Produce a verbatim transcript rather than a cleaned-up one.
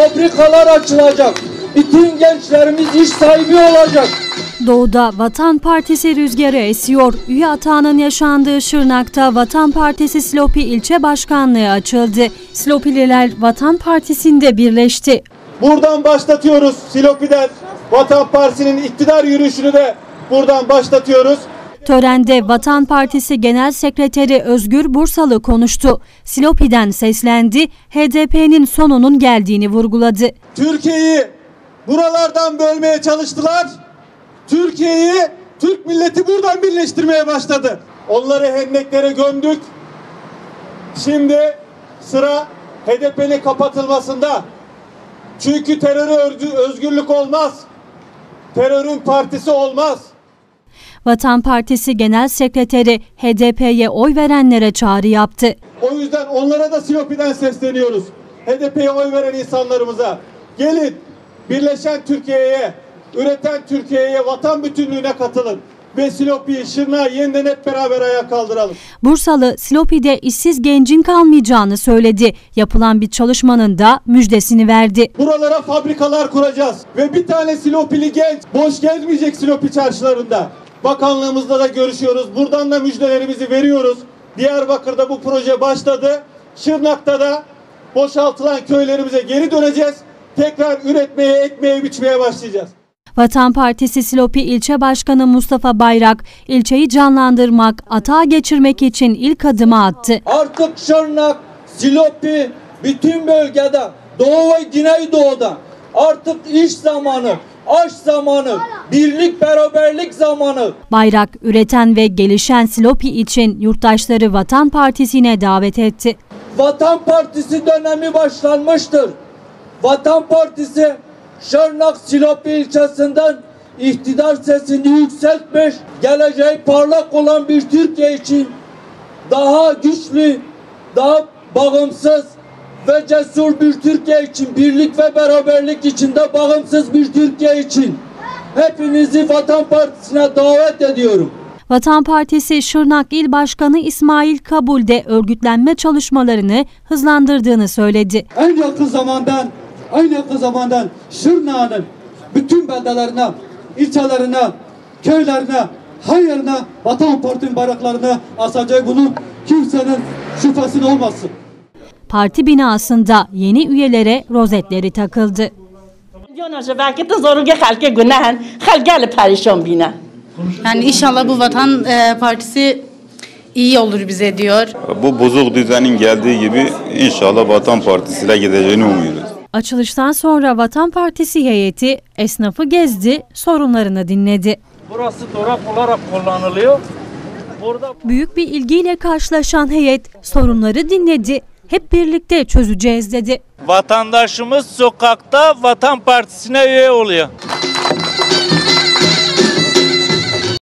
fabrikalar açılacak. Bütün gençlerimiz iş sahibi olacak. Doğu'da Vatan Partisi rüzgarı esiyor. Üye atağının yaşandığı Şırnak'ta Vatan Partisi Silopi ilçe başkanlığı açıldı. Silopililer Vatan Partisi'nde birleşti. Buradan başlatıyoruz Silopi'den. Vatan Partisi'nin iktidar yürüyüşünü de buradan başlatıyoruz. Törende Vatan Partisi Genel Sekreteri Özgür Bursalı konuştu. Silopi'den seslendi, H D P'nin sonunun geldiğini vurguladı. Türkiye'yi buralardan bölmeye çalıştılar. Türkiye'yi, Türk milleti buradan birleştirmeye başladı. Onları hendeklere gömdük. Şimdi sıra H D P'nin kapatılmasında. Çünkü teröre özgürlük olmaz. Terörün partisi olmaz. Vatan Partisi Genel Sekreteri H D P'ye oy verenlere çağrı yaptı. O yüzden onlara da Silopi'den sesleniyoruz. H D P'ye oy veren insanlarımıza gelin birleşen Türkiye'ye, üreten Türkiye'ye, vatan bütünlüğüne katılın. Ve Silopi'yi, Şırnak'ı yeniden hep beraber ayağa kaldıralım. Bursalı Silopi'de işsiz gencin kalmayacağını söyledi. Yapılan bir çalışmanın da müjdesini verdi. Buralara fabrikalar kuracağız ve bir tane Silopili genç boş gezmeyecek Silopi çarşılarında. Bakanlığımızla da görüşüyoruz. Buradan da müjdelerimizi veriyoruz. Diyarbakır'da bu proje başladı. Şırnak'ta da boşaltılan köylerimize geri döneceğiz. Tekrar üretmeye, ekmeye, biçmeye başlayacağız. Vatan Partisi Silopi İlçe Başkanı Mustafa Bayrak, ilçeyi canlandırmak, atağa geçirmek için ilk adımı attı. Artık Şırnak, Silopi, bütün bölgede, Doğu ve Güneydoğu'da artık iş zamanı, aş zamanı, birlik beraberlik zamanı. Bayrak, üreten ve gelişen Silopi için yurttaşları Vatan Partisi'ne davet etti. Vatan Partisi dönemi başlanmıştır. Vatan Partisi Şırnak Silopi ilçesinden iktidar sesini yükseltmiş, geleceği parlak olan bir Türkiye için daha güçlü, daha bağımsız ve cesur bir Türkiye için, birlik ve beraberlik içinde bağımsız bir Türkiye için hepinizi Vatan Partisi'ne davet ediyorum. Vatan Partisi Şırnak İl Başkanı İsmail Kabul de örgütlenme çalışmalarını hızlandırdığını söyledi. En yakın zamandan En yakın zamandan Şırnak'ın bütün beldelerine, ilçelerine, köylerine, her yerine Vatan Partisi'nin bayraklarını asacak, bunun kimsenin şüphesinin olmasın. Parti binasında yeni üyelere rozetleri takıldı. Yani inşallah bu Vatan e, Partisi iyi olur bize diyor. Bu bozuk düzenin geldiği gibi inşallah Vatan Partisi'yle gideceğini umuyoruz. Açılıştan sonra Vatan Partisi heyeti esnafı gezdi, sorunlarını dinledi. Burası dolap olarak kullanılıyor. Burada büyük bir ilgiyle karşılaşan heyet sorunları dinledi. Hep birlikte çözeceğiz dedi. vatandaşımız sokakta Vatan Partisi'ne üye oluyor.